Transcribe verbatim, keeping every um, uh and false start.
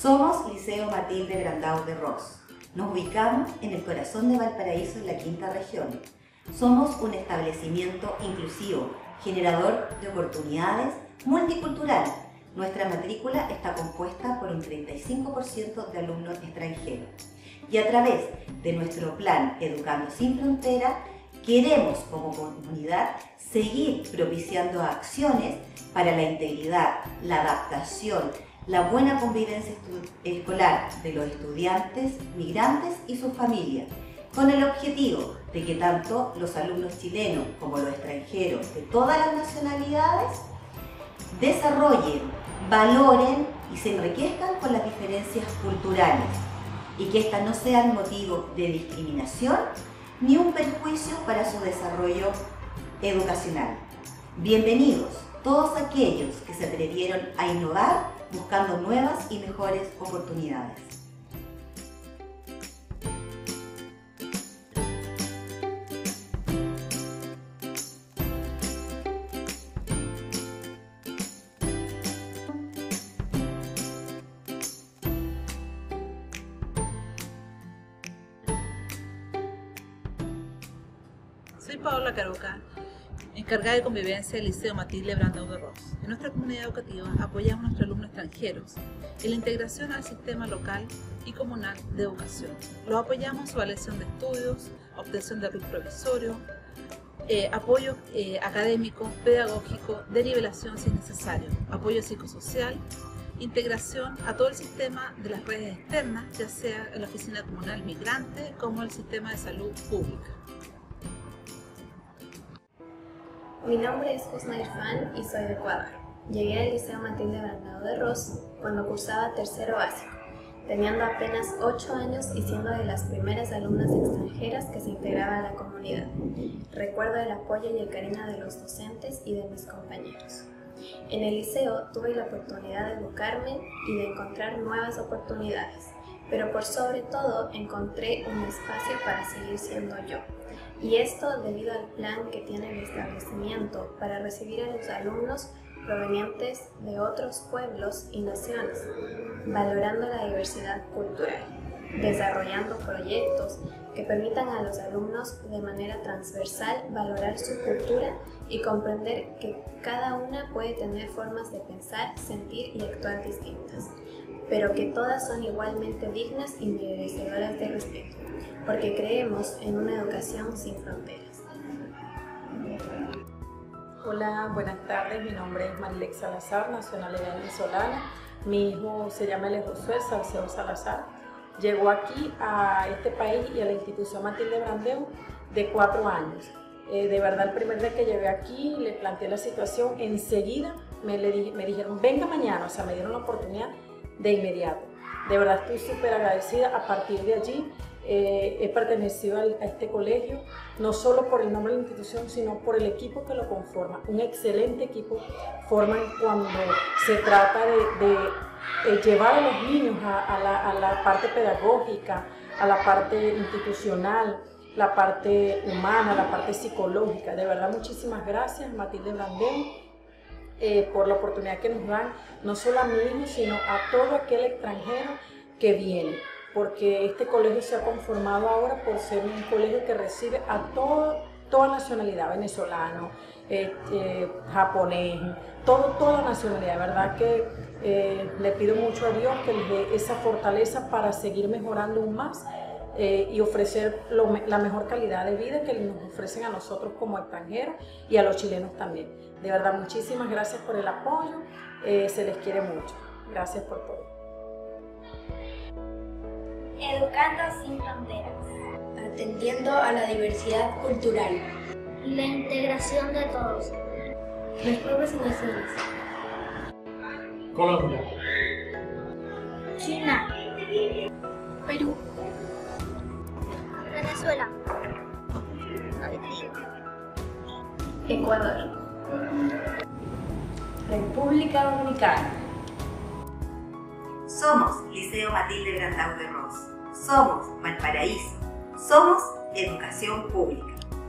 Somos Liceo Matilde Brandão de Ros. Nos ubicamos en el corazón de Valparaíso, en la quinta región. Somos un establecimiento inclusivo, generador de oportunidades, multicultural. Nuestra matrícula está compuesta por un treinta y cinco por ciento de alumnos extranjeros. Y a través de nuestro plan Educando sin Frontera, queremos como comunidad seguir propiciando acciones para la integridad, la adaptación, la buena convivencia escolar de los estudiantes, migrantes y sus familias, con el objetivo de que tanto los alumnos chilenos como los extranjeros de todas las nacionalidades desarrollen, valoren y se enriquezcan con las diferencias culturales y que éstas no sean motivo de discriminación ni un perjuicio para su desarrollo educacional. Bienvenidos todos aquellos que se atrevieron a innovar buscando nuevas y mejores oportunidades. Soy Paola Caroca, encargada de convivencia del Liceo Matilde Brandão de Ros. En nuestra comunidad educativa apoyamos a nuestros alumnos extranjeros en la integración al sistema local y comunal de educación. Los apoyamos en su elección de estudios, obtención de RUT provisorio, eh, apoyo eh, académico, pedagógico, de nivelación si es necesario, apoyo psicosocial, integración a todo el sistema de las redes externas, ya sea en la oficina comunal migrante como el sistema de salud pública. Mi nombre es Husna Irfan y soy de Ecuador. Llegué al Liceo Matilde Brandão de Ros cuando cursaba tercero básico, teniendo apenas ocho años y siendo de las primeras alumnas extranjeras que se integraba a la comunidad. Recuerdo el apoyo y el cariño de los docentes y de mis compañeros. En el liceo tuve la oportunidad de educarme y de encontrar nuevas oportunidades, pero por sobre todo encontré un espacio para seguir siendo yo. Y esto debido al plan que tiene el establecimiento para recibir a los alumnos provenientes de otros pueblos y naciones, valorando la diversidad cultural, desarrollando proyectos que permitan a los alumnos de manera transversal valorar su cultura y comprender que cada una puede tener formas de pensar, sentir y actuar distintas, pero que todas son igualmente dignas y merecedoras de respeto, porque creemos en una educación sin fronteras. Hola, buenas tardes, mi nombre es Marilex Salazar, nacionalidad venezolana. Mi hijo se llama L. Josué Salcedo Salazar. Llegó aquí a este país y a la institución Matilde Brandão de cuatro años. Eh, de verdad, el primer día que llegué aquí, le planteé la situación, enseguida me, le di, me dijeron, venga mañana, o sea, me dieron la oportunidad de inmediato. De verdad estoy súper agradecida. A partir de allí eh, he pertenecido al, a este colegio, no solo por el nombre de la institución, sino por el equipo que lo conforma. Un excelente equipo forman cuando se trata de, de eh, llevar a los niños a, a, la, a la parte pedagógica, a la parte institucional, la parte humana, la parte psicológica. De verdad, muchísimas gracias, Matilde Brandão, Eh, por la oportunidad que nos dan, no solo a mi hijo, sino a todo aquel extranjero que viene, porque este colegio se ha conformado ahora por ser un colegio que recibe a todo, toda nacionalidad, venezolano, eh, eh, japonés, todo, toda nacionalidad. De verdad que eh, le pido mucho a Dios que les dé esa fortaleza para seguir mejorando aún más Eh, y ofrecer lo, la mejor calidad de vida que nos ofrecen a nosotros como extranjeros y a los chilenos también. De verdad, muchísimas gracias por el apoyo, eh, se les quiere mucho. Gracias por todo. Educando sin fronteras. Atendiendo a la diversidad cultural. La integración de todos. Los pueblos y naciones. Colombia. China. Perú. Venezuela. Ecuador. República Dominicana. Somos Liceo Matilde Brandão de Ros. Somos Valparaíso. Somos educación pública.